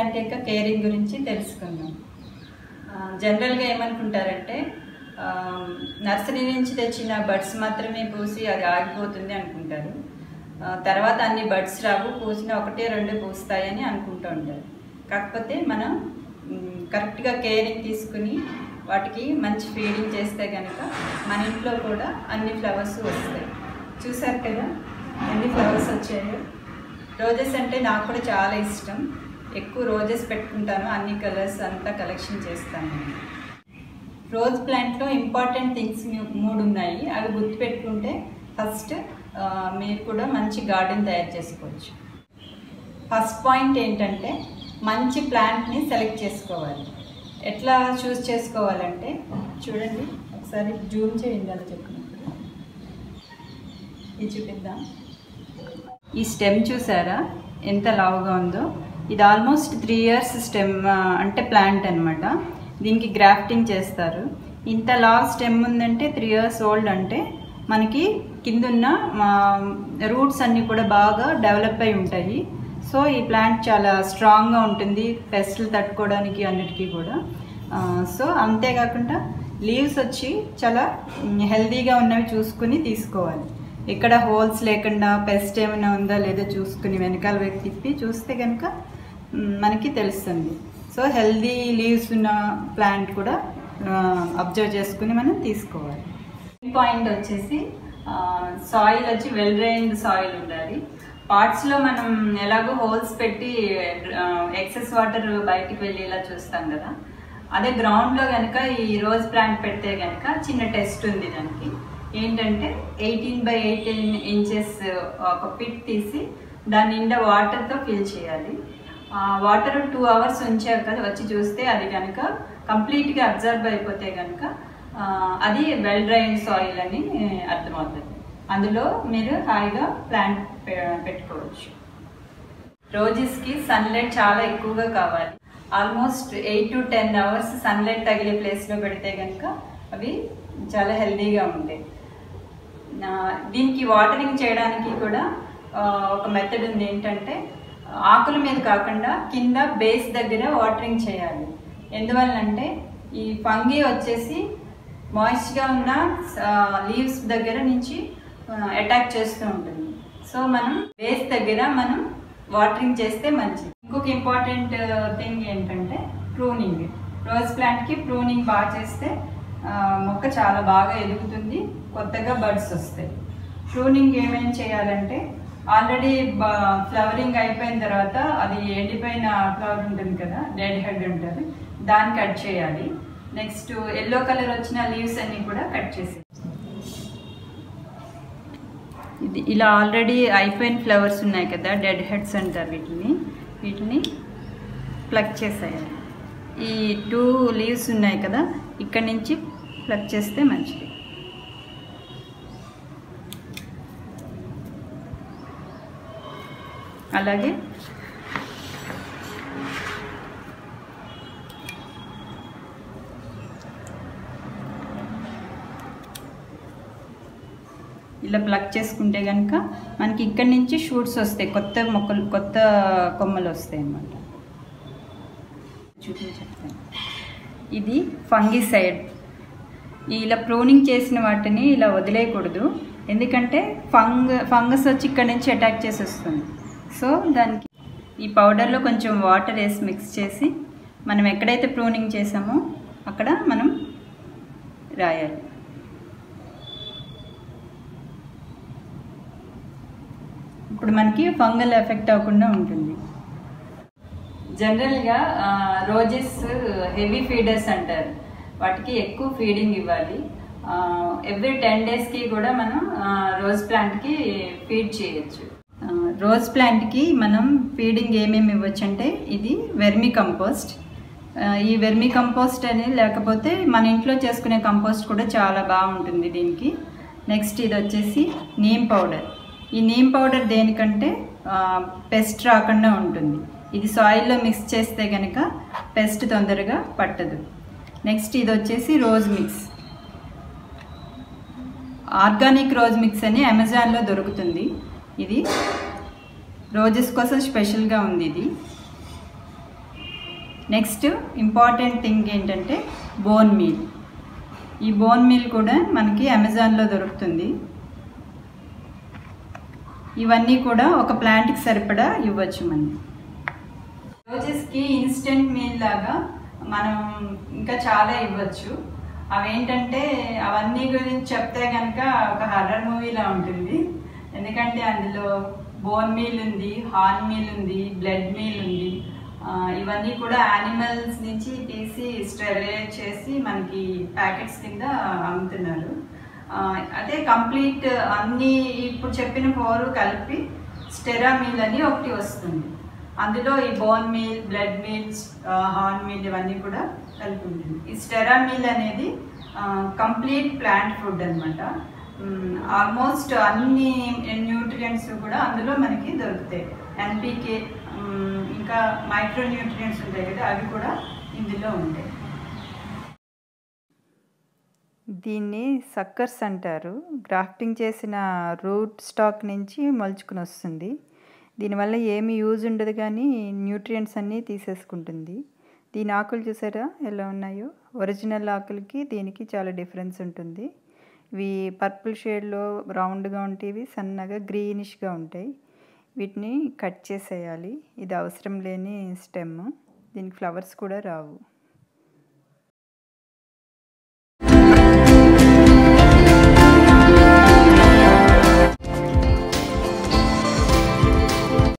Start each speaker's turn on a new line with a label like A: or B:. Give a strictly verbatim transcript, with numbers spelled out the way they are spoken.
A: Plant యొక్క caring గురించి తెలుసుకుందాం. జనరల్గా ఏమనుకుంటారంటే నర్సరీ నుంచి తెచ్చిన బడ్స్ మాత్రమే పూసి అది ఆగిపోతుంది అనుకుంటారు. తర్వాత అన్ని బడ్స్ రావు, పూసిన ఒకటే రెండు పూస్తాయని అనుకుంటూ ఉంటారు. కాకపోతే మనం కరెక్ట్గా కేరింగ్ తీసుకుని వాటికి మంచి ఫీడింగ్ చేస్తే కనుక మన ఇంట్లో కూడా అన్ని ఫ్లవర్స్ వస్తాయి. చూసారు కదా ఎన్ని ఫ్లవర్స్ వచ్చాయో. రోజెస్ అంటే నాకు కూడా చాలా ఇష్టం. ఎక్కువ రోజెస్ పెట్టుకుంటాను, అన్ని కలర్స్ అంతా కలెక్షన్ చేస్తాను. రోజ్ ప్లాంట్లో ఇంపార్టెంట్ థింగ్స్ మూడు ఉన్నాయి. అవి గుర్తుపెట్టుకుంటే ఫస్ట్ మీరు కూడా మంచి గార్డెన్ తయారు చేసుకోవచ్చు. ఫస్ట్ పాయింట్ ఏంటంటే మంచి ప్లాంట్ని సెలెక్ట్ చేసుకోవాలి. ఎట్లా చూస్ చేసుకోవాలంటే చూడండి, ఒకసారి జూమ్ చేయండి అని చెప్పినప్పుడు ఇది చూపిద్దాం. ఈ స్టెమ్ చూసారా ఎంత లావుగా ఉందో. ఇది ఆల్మోస్ట్ త్రీ ఇయర్స్ స్టెమ్ అంటే ప్లాంట్ అనమాట. దీనికి గ్రాఫ్టింగ్ చేస్తారు. ఇంత లావ్ స్టెమ్ ఉందంటే త్రీ ఇయర్స్ ఓల్డ్ అంటే మనకి కిందున్న రూట్స్ అన్నీ కూడా బాగా డెవలప్ అయి ఉంటాయి. సో ఈ ప్లాంట్ చాలా స్ట్రాంగ్గా ఉంటుంది పెస్ట్లు తట్టుకోవడానికి అన్నిటికీ కూడా. సో అంతేకాకుండా లీవ్స్ వచ్చి చాలా హెల్తీగా ఉన్నవి చూసుకుని తీసుకోవాలి. ఇక్కడ హోల్స్ లేకుండా పెస్ట్ ఏమైనా ఉందా లేదో చూసుకుని వెనకాల వైపు తిప్పి చూస్తే కనుక మనకి తెలుస్తుంది. సో హెల్దీ లీవ్స్ ఉన్న ప్లాంట్ కూడా అబ్జర్వ్ చేసుకుని మనం తీసుకోవాలి. పాయింట్ వచ్చేసి సాయిల్ వచ్చి వెల్ డ్రైన్డ్ సాయిల్ ఉండాలి. పార్ట్స్లో మనం ఎలాగో హోల్స్ పెట్టి ఎక్సెస్ వాటర్ బయటికి వెళ్ళేలా చూస్తాం కదా, అదే గ్రౌండ్లో కనుక ఈ రోజ్ ప్లాంట్ పెడితే కనుక చిన్న టెస్ట్ ఉంది దానికి. ఏంటంటే ఎయిటీన్ బై ఎయిటీన్ ఇంచెస్ ఒక పిట్ తీసి దాని నిండా వాటర్తో ఫిల్ చేయాలి. వాటర్ టూ అవర్స్ ఉంచాక వచ్చి చూస్తే అది కనుక కంప్లీట్గా అబ్జర్వ్ అయిపోతే కనుక అది వెల్ డ్రైన్ సాయిల్ అని అర్థమవుతుంది. అందులో మీరు హాయిగా ప్లాంట్ పెట్టుకోవచ్చు. రోజెస్కి సన్లైట్ చాలా ఎక్కువగా కావాలి. Almost eight to ten hours sunlight తగిలే ప్లేస్లో పెడితే కనుక అవి చాలా హెల్దీగా ఉంటాయి. దీనికి వాటరింగ్ చేయడానికి కూడా ఒక మెథడ్ ఉంది. ఏంటంటే ఆకుల మీద కాకుండా కింద బేస్ దగ్గర వాటరింగ్ చేయాలి. ఎందువల్లంటే ఈ ఫంగీ వచ్చేసి మాయిస్ట్గా ఉన్న లీవ్స్ దగ్గర నుంచి అటాక్ చేస్తూ ఉంటుంది. సో మనం బేస్ దగ్గర మనం వాటరింగ్ చేస్తే మంచిది. ఇంకొక ఇంపార్టెంట్ థింగ్ ఏంటంటే ప్రూనింగ్. రోజ్ ప్లాంట్కి ప్రూనింగ్ బాగా చేస్తే మొక్క చాలా బాగా ఎదుగుతుంది, కొత్తగా బడ్స్ వస్తాయి. ప్రూనింగ్ ఏమేమి చేయాలంటే ఆల్రెడీ ఫ్లవరింగ్ అయిపోయిన తర్వాత అది ఎండిపోయిన ఫ్లవర్ ఉంటుంది కదా, డెడ్ హెడ్ ఉంటుంది, దాన్ని కట్ చేయాలి. నెక్స్ట్ ఎల్లో కలర్ వచ్చిన లీవ్స్ అన్నీ కూడా కట్ చేసి, ఇది ఇలా ఆల్రెడీ అయిపోయిన ఫ్లవర్స్ ఉన్నాయి కదా, డెడ్ హెడ్స్ అంటారు వీటిని, వీటిని ప్లక్ చేసేయాలి. ఈ టూ లీవ్స్ ఉన్నాయి కదా, ఇక్కడి నుంచి ప్లక్ చేస్తే మంచిది. అలాగే ఇలా ప్లక్ చేసుకుంటే కనుక మనకి ఇక్కడి నుంచి షూట్స్ వస్తాయి, కొత్త మొక్కలు కొత్త కొమ్మలు వస్తాయి అన్నమాట. చూపించాను. ఇది ఫంగిసైడ్. ఇలా ప్రూనింగ్ చేసిన వాటిని ఇలా వదిలేయకూడదు, ఎందుకంటే ఫంగ ఫంగస్ వచ్చి ఇక్కడ నుంచి అటాక్ చేసి వస్తుంది. సో దానికి ఈ పౌడర్లో కొంచెం వాటర్ వేసి మిక్స్ చేసి మనం ఎక్కడైతే ప్రూనింగ్ చేసామో అక్కడ మనం రాయాలి. ఇప్పుడు మనకి ఫంగల్ ఎఫెక్ట్ అవ్వకుండా ఉంటుంది. జనరల్గా రోజెస్ హెవీ ఫీడర్స్ అంటారు, వాటికి ఎక్కువ ఫీడింగ్ ఇవ్వాలి. ఎవ్రీ టెన్ డేస్కి కూడా మనం రోజ్ ప్లాంట్కి ఫీడ్ చేయొచ్చు. రోజ్ ప్లాంట్కి మనం ఫీడింగ్ ఏమేమి ఇవ్వచ్చు అంటే ఇది వెర్మి కంపోస్ట్. ఈ వెర్మి కంపోస్ట్ అనేది లేకపోతే మన ఇంట్లో చేసుకునే కంపోస్ట్ కూడా చాలా బాగుంటుంది దీనికి. నెక్స్ట్ ఇది వచ్చేసి నీమ్ పౌడర్. ఈ నీమ్ పౌడర్ దేనికంటే పెస్ట్ రాకుండా ఉంటుంది. ఇది సాయిల్లో మిక్స్ చేస్తే కనుక పెస్ట్ తొందరగా పట్టదు. నెక్స్ట్ ఇది వచ్చేసి rose mix. Organic rose mix అని అమెజాన్లో దొరుకుతుంది. ఇది రోజెస్ కోసం స్పెషల్గా ఉంది ఇది. నెక్స్ట్ ఇంపార్టెంట్ థింగ్ ఏంటంటే బోన్ మీల్. ఈ బోన్ మీల్ కూడా మనకి అమెజాన్లో దొరుకుతుంది. ఇవన్నీ కూడా ఒక ప్లాంట్కి సరిపడా ఇవ్వచ్చు. మనం రోజెస్కి ఇన్స్టెంట్ మీల్ లాగా మనం ఇంకా చాలా ఇవ్వచ్చు. అవేంటంటే అవన్నీ గురించి చెప్తే కనుక ఒక హర్రర్ మూవీలా ఉంటుంది. ఎందుకంటే అందులో బోన్ మీల్ ఉంది, హార్న్ మీల్ ఉంది, బ్లడ్ మీల్ ఉంది. ఇవన్నీ కూడా యానిమల్స్ నుంచి తీసి స్టెరిలైజ్ చేసి మనకి ప్యాకెట్స్ కింద అమ్ముతున్నారు. అదే కంప్లీట్ అన్నీ ఇప్పుడు చెప్పిన ఫోర్ కలిపి స్టెరా మీల్ అని ఒకటి వస్తుంది. అందులో ఈ bone meal, blood meals, horn meal ఇవన్నీ కూడా కలిపి ఉంటుంది. ఈ స్టెరా మీల్ అనేది కంప్లీట్ ప్లాంట్ ఫుడ్ అనమాట. ఆల్మోస్ట్ అన్ని న్యూట్రియంట్స్ కూడా అందులో మనకి దొరుకుతాయి. ఎన్పికే ఇంకా మైక్రో న్యూట్రియంట్స్ ఉంటాయి కదా, అవి కూడా ఇందులో ఉంటాయి. దీన్ని సక్కర్స్ అంటారు. గ్రాఫ్టింగ్ చేసిన రూట్ స్టాక్ నుంచి మొలుచుకుని వస్తుంది. దీనివల్ల ఏమి యూజ్ ఉండదు, కానీ న్యూట్రియంట్స్ అన్నీ తీసేసుకుంటుంది. దీని ఆకులు చూసారా ఎలా ఉన్నాయో? ఒరిజినల్ ఆకులకి దీనికి చాలా డిఫరెన్స్ ఉంటుంది. ఇవి పర్పుల్ షేడ్లో రౌండ్గా ఉంటాయి, సన్నగా గ్రీనిష్గా ఉంటాయి. వీటిని కట్ చేసేయాలి. ఇది అవసరం లేని స్టెమ్. దీనికి ఫ్లవర్స్ కూడా రావు.